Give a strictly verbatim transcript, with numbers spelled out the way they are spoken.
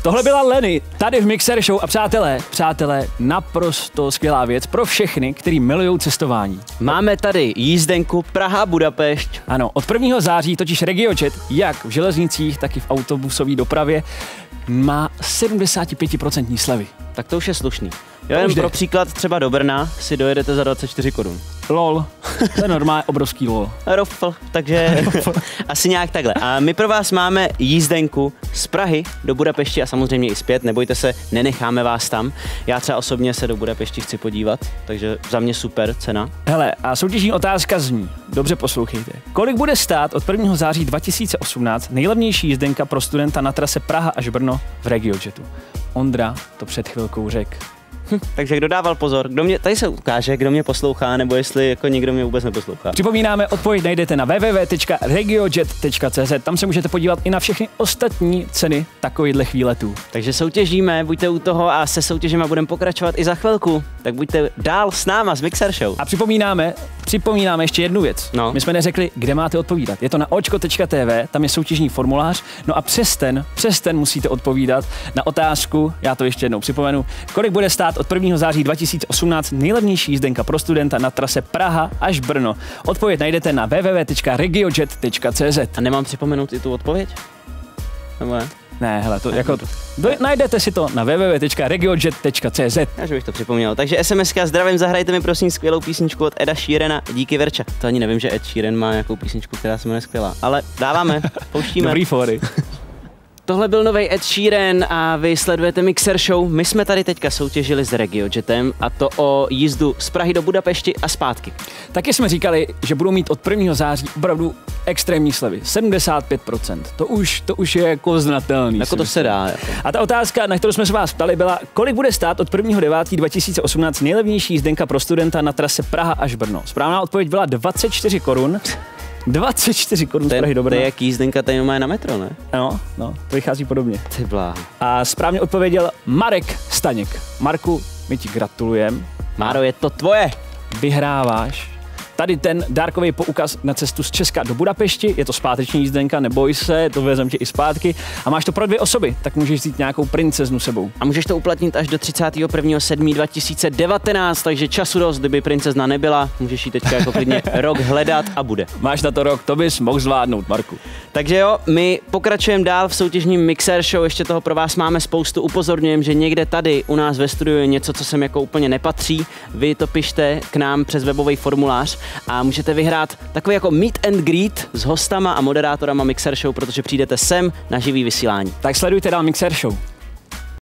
Tohle byla Lenny, tady v Mixer Show a přátelé, přátelé, naprosto skvělá věc pro všechny, kteří milují cestování. Máme tady jízdenku Praha-Budapešť. Ano, od prvního září totiž RegioJet, jak v železnicích, tak i v autobusové dopravě, má sedmdesát pět procent slevy. Tak to už je slušný. Jo, jen pro příklad třeba do Brna si dojedete za dvacet čtyři korun. Lol, to je normálně obrovský lol. Rofl, takže asi nějak takhle. A my pro vás máme jízdenku z Prahy do Budapešti a samozřejmě i zpět, nebojte se, nenecháme vás tam. Já třeba osobně se do Budapešti chci podívat, takže za mě super cena. Hele, a soutěžní otázka zní, dobře poslouchejte. Kolik bude stát od prvního září dva tisíce osmnáct nejlevnější jízdenka pro studenta na trase Praha až Brno v RegioJetu? Ondra to před chvilkou řekl. Hm, takže kdo dával pozor, kdo mě, tady se ukáže, kdo mě poslouchá, nebo jestli jako nikdo mě vůbec neposlouchá. Připomínáme, odpověď najdete na w w w tečka regiojet tečka c z, tam se můžete podívat i na všechny ostatní ceny takovýchhle výletů. Takže soutěžíme, buďte u toho a se soutěžima budeme pokračovat i za chvilku, tak buďte dál s náma z Mixer Show. A připomínáme, připomínáme ještě jednu věc. No. My jsme neřekli, kde máte odpovídat. Je to na očko tečka t v, tam je soutěžní formulář, no a přes ten, přes ten musíte odpovídat na otázku, já to ještě jednou připomenu, kolik bude stát od prvního září dva tisíce osmnáct nejlevnější jízdenka pro studenta na trase Praha až Brno. Odpověď najdete na w w w tečka regiojet tečka c z. A nemám připomenout i tu odpověď? Nebo ne? Ne, hele, to jako do, najdete si to na w w w tečka regiojet tečka c z. Já že bych to připomněl. Takže SMSka, zdravím, zahrajte mi prosím skvělou písničku od Eda Sheerana, díky Verča. To ani nevím, že Ed Sheeran má nějakou písničku, která se jmenuje skvělá, ale dáváme, pouštíme. Dobrý fóry. Tohle byl nový Ed Sheeran a vy sledujete Mixer Show. My jsme tady teďka soutěžili s RegioJetem a to o jízdu z Prahy do Budapešti a zpátky. Taky jsme říkali, že budou mít od prvního září opravdu extrémní slevy. sedmdesát pět procent. To už, to už je jako znatelný. Jako to se dá. Jako. A ta otázka, na kterou jsme se vás ptali, byla, kolik bude stát od prvního devátého dva tisíce osmnáct nejlevnější jízdenka pro studenta na trase Praha až Brno. Správná odpověď byla dvacet čtyři korun. dvacet čtyři korun z Prahy do Brna. To je jak jízdenka tady má na metro, ne? No, no, to vychází podobně. Ty bláho. A správně odpověděl Marek Staněk. Marku, my ti gratulujem. Máro, je to tvoje. Vyhráváš tady ten dárkový poukaz na cestu z Česka do Budapešti. Je to zpáteční jízdenka, neboj se, to vezem tě i zpátky. A máš to pro dvě osoby, tak můžeš vzít nějakou princeznu sebou. A můžeš to uplatnit až do třicátého prvního sedmého dva tisíce devatenáct, takže času dost, kdyby princezna nebyla, můžeš ji teďka jako klidně rok hledat a bude. Máš na to rok, to bys mohl zvládnout, Marku. Takže jo, my pokračujeme dál v soutěžním Mixer Show, ještě toho pro vás máme spoustu, upozorňujem, že někde tady u nás ve studiu je něco, co sem jako úplně nepatří, vy to pište k nám přes webový formulář a můžete vyhrát takový jako meet and greet s hostama a moderátorama Mixer Show, protože přijdete sem na živý vysílání. Tak sledujte dál Mixer Show.